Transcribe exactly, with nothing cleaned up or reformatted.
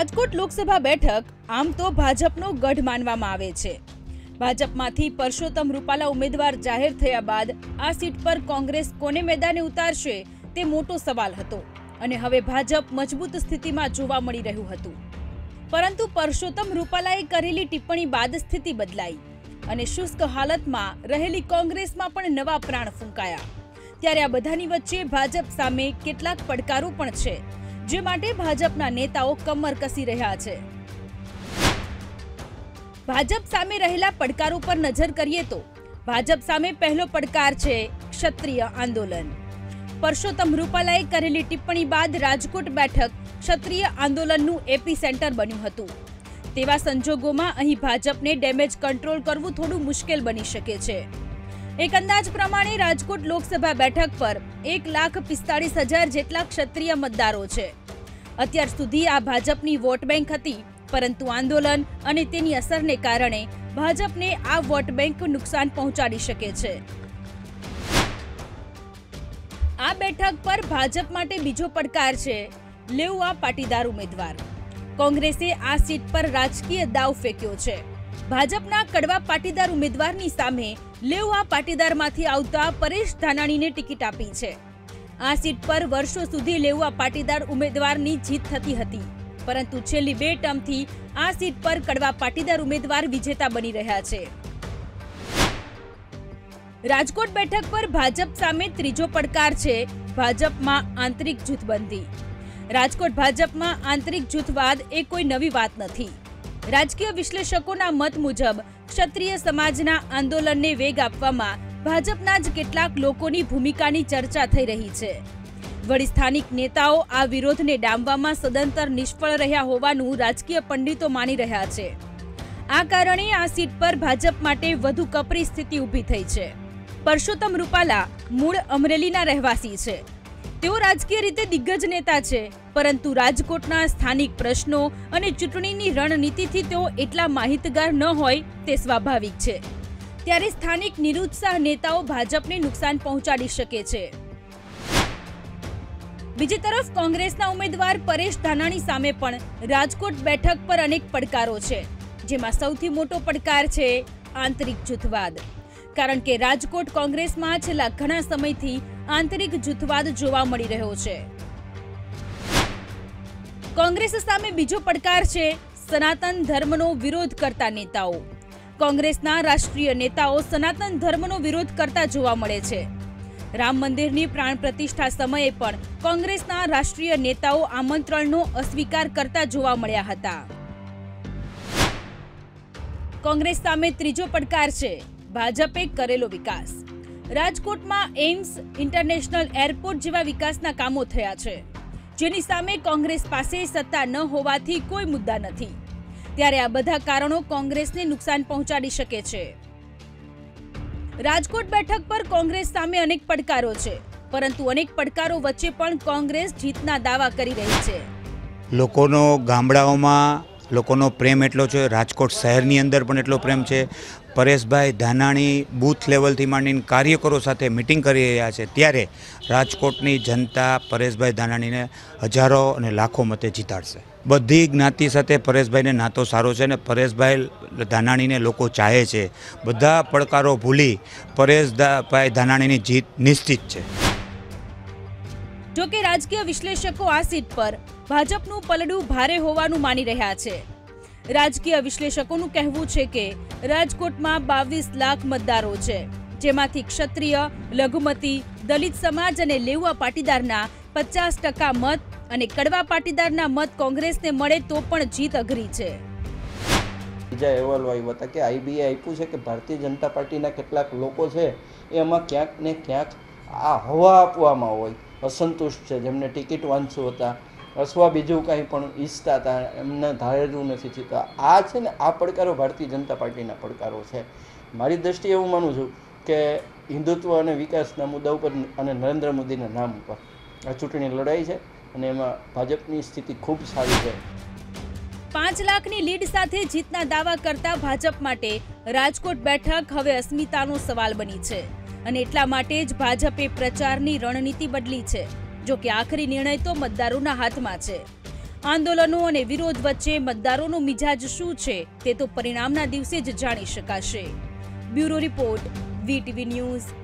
રાજકોટ લોકસભા બેઠક આમ તો ભાજપનો ગઢ માનવામાં આવે છે। ભાજપમાંથી પરસોત્તમ રૂપાલા ઉમેદવાર જાહેર થયા બાદ આ સીટ પર કોંગ્રેસ કોને મેદાને ઉતારશે તે મોટો સવાલ હતો અને હવે ભાજપ મજબૂત સ્થિતિમાં જોવા મળી રહ્યું હતું। પરંતુ પરસોત્તમ રૂપાલાએ કરેલી ટિપ્પણી બાદ સ્થિતિ બદલાઈ અને શુષ્ક હાલતમાં રહેલી કોંગ્રેસમાં પણ નવા પ્રાણ ફૂંકાયા। ત્યારે આ બધાની વચ્ચે ભાજપ સામે કેટલાક પડકારો પણ છે, જે માટે ભાજપના નેતાઓ કમર કસી રહ્યા છે। ભાજપ સામે રહેલા પડકારો પર નજર કરીએ તો ભાજપ સામે પહેલો પડકાર છે ક્ષત્રિય આંદોલન। પરસોત્તમ રૂપાલાએ કરેલી ટિપ્પણી બાદ રાજકોટ બેઠક ક્ષત્રિય આંદોલનનું એપી સેન્ટર બન્યું હતું। તેવા સંજોગોમાં અહીં ભાજપને ડેમેજ કંટ્રોલ કરવું થોડું મુશ્કેલ બની શકે છે। एक अंदाज प्रमाणे राजकोट लोकसभा बैठक पर एक लाख पिस्तालीस हजार जेटला क्षत्रिय मतदारो छे। अत्यार सुधी आ भाजपनी वोट बैंक हती, परंतु आंदोलन अने तेनी असरने कारणे भाजपने आ वोट बैंक नुकसान पहोंचाडी शके छे। आ बैठक पर भाजप माटे बीजो પડકાર છે લેઉવા પાટીદાર ઉમેદવાર। કોંગ્રેસે આ સીટ પર રાજકીય દાવ ફેંક્યો છે। ભાજપના કડવા પાટીદાર ઉમેદવારની સામે લેઉવા પાટીદારમાંથી આવતા પરેશ ધાનાણીને ટિકિટ આપી છે। આ સીટ પર વર્ષો સુધી લેઉવા પાટીદાર ઉમેદવારની જીત થતી હતી, પરંતુ છેલ્લી બે ટર્મથી આ સીટ પર કડવા પાટીદાર ઉમેદવાર વિજેતા બની રહ્યા છે। રાજકોટ બેઠક પર ભાજપ સામે ત્રીજો પડકાર છે ભાજપમાં આંતરિક જૂથબંધી। રાજકોટ ભાજપમાં આંતરિક જૂથવાદ એ કોઈ નવી વાત નથી। રાજકીય વિશ્લેષકોના મત મુજબ ક્ષત્રિય સમાજના આંદોલનને વેગ આપવામાં ભાજપના જ કેટલાક લોકોની ભૂમિકાની ચર્ચા થઈ રહી છે। વળી સ્થાનિક નેતાઓ આ વિરોધને ડામવામાં સદંતર નિષ્ફળ રહ્યા હોવાનું રાજકીય પંડિતો માની રહ્યા છે। આ કારણે આ સીટ પર ભાજપ માટે વધુ કપરી સ્થિતિ ઊભી થઈ છે। પરસોત્તમ રૂપાલા મૂળ અમરેલીના રહેવાસી છે। તેઓ રાજકીય રીતે દિગ્ગજ नेता છે, પરંતુ રાજકોટના સ્થાનિક પ્રશ્નો અને ચૂંટણીની રણનીતિથી તેઓ એટલા માહિતગાર ન હોય તે સ્વાભાવિક છે। ત્યારે સ્થાનિક નિરુત્સાહ નેતાઓ ભાજપને નુકસાન પહોંચાડી શકે છે। બીજી તરફ કોંગ્રેસના ઉમેદવાર પરેશ ધાનાણી સામે પણ રાજકોટ બેઠક પર અનેક પડકારો છે, જેમાં સૌથી મોટો પડકાર છે આંતરિક જૂથવાદ। કારણ કે રાજકોટ કોંગ્રેસમાં છેલ્લા ઘણા સમયથી આંતરિક જૂથવાદ જોવા મળી રહ્યો છે। કોંગ્રેસ સામે બીજો પડકાર છે સનાતન ધર્મનો વિરોધ કરતા નેતાઓ। કોંગ્રેસના રાષ્ટ્રીય નેતાઓ સનાતન ધર્મનો વિરોધ કરતા જોવા મળે છે। રામ મંદિરની પ્રાણ પ્રતિષ્ઠા સમયે પણ કોંગ્રેસના રાષ્ટ્રીય નેતાઓ આમંત્રણનો અસ્વીકાર કરતા જોવા મળ્યા હતા। કોંગ્રેસ સામે ત્રીજો પડકાર છે ભાજપે કરેલો વિકાસ। રાજકોટમાં એમ્સ, ઇન્ટરનેશનલ એરપોર્ટ જેવા વિકાસના કામો થયા છે, જેની સામે કોંગ્રેસ પાસે સત્તા ન હોવાથી કોઈ મુદ્દા નથી। ત્યારે આ બધા કારણો કોંગ્રેસને નુકસાન પહોંચાડી શકે છે। રાજકોટ બેઠક પર કોંગ્રેસ સામે અનેક પડકારો છે, પરંતુ અનેક પડકારો વચ્ચે પણ કોંગ્રેસ જીતના દાવા કરી રહી છે। લોકોનો ગામડાઓમાં લોકોનો પ્રેમ એટલો છે, રાજકોટ શહેરની અંદર પણ એટલો પ્રેમ છે। પરેશભાઈ ધાનાણી બૂથ લેવલથી માંડીને કાર્યકરો સાથે મિટિંગ કરી રહ્યા છે, ત્યારે રાજકોટની જનતા પરેશભાઈ ધાનાણીને હજારો અને લાખો મતે જીતાડશે। બધી જ્ઞાતિ સાથે પરેશભાઈને નાતો સારો છે અને પરેશભાઈ ધાનાણીને લોકો ચાહે છે। બધા પડકારો ભૂલી પરેશભાઈ ધાનાણીની જીત નિશ્ચિત છે। જો કે રાજકીય વિશ્લેષકો આ સીટ પર ભાજપનું પલડું ભારે હોવાનું માની રહ્યા છે। રાજકીય વિશ્લેષકોનું કહેવું છે કે રાજકોટમાં બાવીસ લાખ મતદારો છે, જેમાંથી ક્ષત્રિય, લઘુમતી, દલિત સમાજ અને લેઉવા પાટીદારના પચાસ ટકા મત અને કડવા પાટીદારના મત કોંગ્રેસને મળે તો પણ જીત અઘરી છે। બીજા અહેવાલો આવ્યા હતા કે આઈબીએ આપ્યું છે કે ભારતીય જનતા પાર્ટીના કેટલાક લોકો છે એમાં ક્યાંક ને ક્યાંક આ હવા આપવામાં હોય અસંતુષ્ટ છે, જેમને ટિકિટ વાંચવું હતા અથવા બીજું કાંઈ પણ ઈચ્છતા હતા, એમને ધારેલું નથી થતા। આ છે ને આ પડકારો ભારતીય જનતા પાર્ટીના પડકારો છે। મારી દ્રષ્ટિએ એવું માનું છું કે હિન્દુત્વ અને વિકાસના મુદ્દા ઉપર અને નરેન્દ્ર મોદીના નામ ઉપર આ ચૂંટણી લડાઈ છે અને એમાં ભાજપની સ્થિતિ ખૂબ સારી છે। પાંચ લાખની લીડ સાથે જીતના દાવા કરતા ભાજપ માટે રાજકોટ બેઠક હવે અસ્મિતાનો સવાલ બની છે અને એટલા માટે જ ભાજપે પ્રચારની રણનીતિ બદલી છે। જો કે આખરી નિર્ણય તો મતદારોના હાથમાં છે। આંદોલનો અને વિરોધ વચ્ચે મતદારોનો મિજાજ શું છે તે તો પરિણામના દિવસે જ જાણી શકાશે. Bureau report, VTV news.